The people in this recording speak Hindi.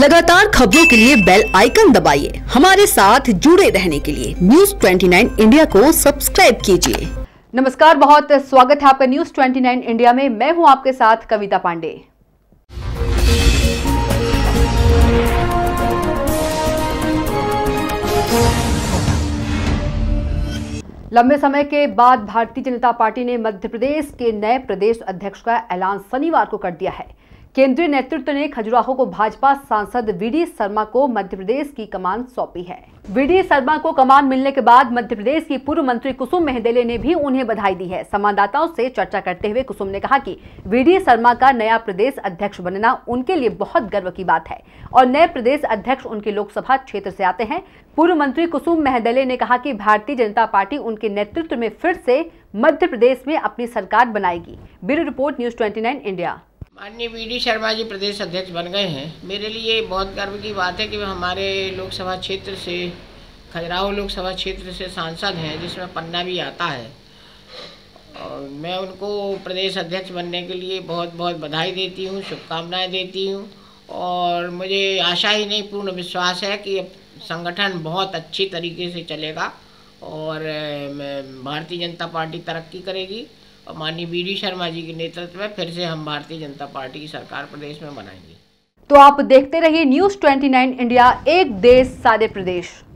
लगातार खबरों के लिए बेल आइकन दबाइए। हमारे साथ जुड़े रहने के लिए न्यूज़ 29 इंडिया को सब्सक्राइब कीजिए। नमस्कार, बहुत स्वागत है आपका न्यूज़ 29 इंडिया में। मैं हूं आपके साथ कविता पांडे। लंबे समय के बाद भारतीय जनता पार्टी ने मध्य प्रदेश के नए प्रदेश अध्यक्ष का ऐलान शनिवार को कर दिया है। केंद्रीय नेतृत्व ने खजुराहो को भाजपा सांसद वीडी शर्मा को मध्य प्रदेश की कमान सौंपी है। वीडी शर्मा को कमान मिलने के बाद मध्य प्रदेश की पूर्व मंत्री कुसुम मेहदेले ने भी उन्हें बधाई दी है। संवाददाताओं से चर्चा करते हुए कुसुम ने कहा कि वीडी शर्मा का नया प्रदेश अध्यक्ष बनना उनके लिए बहुत गर्व की बात है और नए प्रदेश अध्यक्ष उनके लोकसभा क्षेत्र से आते हैं। पूर्व मंत्री कुसुम मेहदेले ने कहा कि भारतीय जनता पार्टी उनके नेतृत्व में फिर से मध्य प्रदेश में अपनी सरकार बनाएगी। Bureau report, news 29 India. माननीय वीडी शर्मा जी प्रदेश अध्यक्ष बन गए हैं। मेरे लिए बहुत गर्व की बात है कि वे हमारे लोकसभा क्षेत्र से, खजुराहो लोकसभा क्षेत्र से सांसद हैं, जिसमें पन्ना भी आता है। और मैं उनको प्रदेश अध्यक्ष बनने के लिए बहुत बहुत बधाई देती हूँ, शुभकामनाएं देती हूँ। और मुझे आशा ही नहीं, पूर्ण विश्वास है कि संगठन बहुत अच्छी तरीके से चलेगा और भारतीय जनता पार्टी तरक्की करेगी और माननीय वीडी शर्मा जी के नेतृत्व में फिर से हम भारतीय जनता पार्टी की सरकार प्रदेश में बनाएंगे। तो आप देखते रहिए न्यूज़ 29 इंडिया, एक देश सारे प्रदेश।